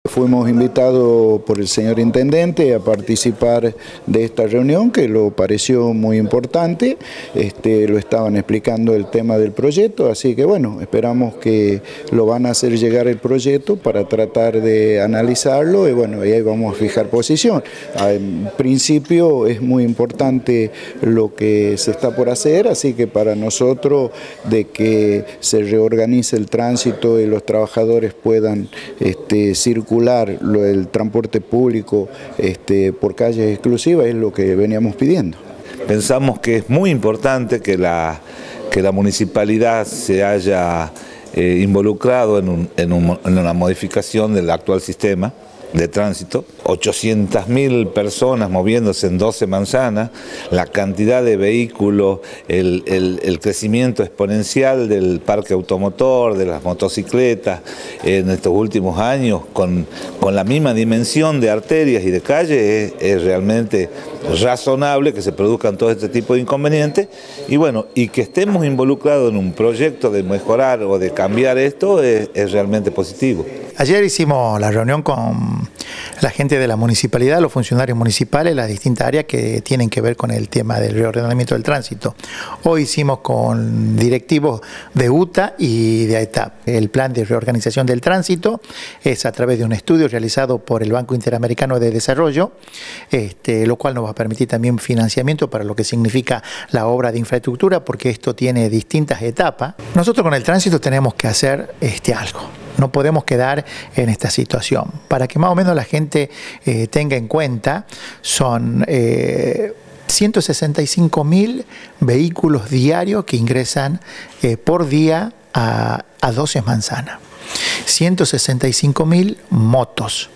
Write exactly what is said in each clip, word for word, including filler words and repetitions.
Fuimos invitados por el señor intendente a participar de esta reunión que lo pareció muy importante, este, lo estaban explicando el tema del proyecto, así que bueno, esperamos que lo van a hacer llegar el proyecto para tratar de analizarlo y bueno, y ahí vamos a fijar posición. En principio es muy importante lo que se está por hacer, así que para nosotros de que se reorganice el tránsito y los trabajadores puedan este, circular Lo, el transporte público este, por calles exclusivas es lo que veníamos pidiendo. Pensamos que es muy importante que la, que la municipalidad se haya eh, involucrado en, un, en, un, en una modificación del actual sistema de tránsito, ochocientas mil personas moviéndose en doce manzanas, la cantidad de vehículos, el, el, el crecimiento exponencial del parque automotor, de las motocicletas en estos últimos años, con, con la misma dimensión de arterias y de calles, es, es realmente razonable que se produzcan todo este tipo de inconvenientes y bueno, y que estemos involucrados en un proyecto de mejorar o de cambiar esto es, es realmente positivo. Ayer hicimos la reunión con la gente de la municipalidad, los funcionarios municipales, las distintas áreas que tienen que ver con el tema del reordenamiento del tránsito. Hoy hicimos con directivos de U T A y de A E T A P. El plan de reorganización del tránsito es a través de un estudio realizado por el Banco Interamericano de Desarrollo, este, lo cual nos va a permitir también financiamiento para lo que significa la obra de infraestructura, porque esto tiene distintas etapas. Nosotros con el tránsito tenemos que hacer este, algo. No podemos quedar en esta situación. Para que más o menos la gente eh, tenga en cuenta, son eh, ciento sesenta y cinco mil vehículos diarios que ingresan eh, por día a, a doce manzanas. ciento sesenta y cinco mil motos,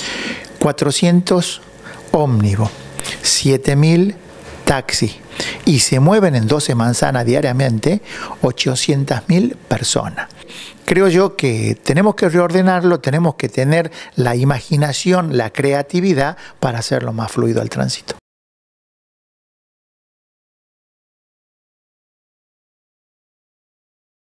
cuatrocientos ómnibus, siete mil taxis. Y se mueven en doce manzanas diariamente ochocientas mil personas. Creo yo que tenemos que reordenarlo, tenemos que tener la imaginación, la creatividad para hacerlo más fluido al tránsito.